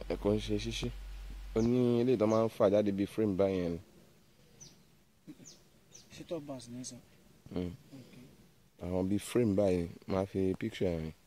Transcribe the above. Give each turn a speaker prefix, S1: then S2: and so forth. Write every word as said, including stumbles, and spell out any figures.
S1: ẹ̀kọ́ ń ṣe ṣíṣí ó ní ilé ìtọ́ máa ń fà jáde bíi frame báyẹn ni.
S2: ṣé top bass ní sọ.
S1: àwọn bíi frame báyìí máa fi picture yẹn.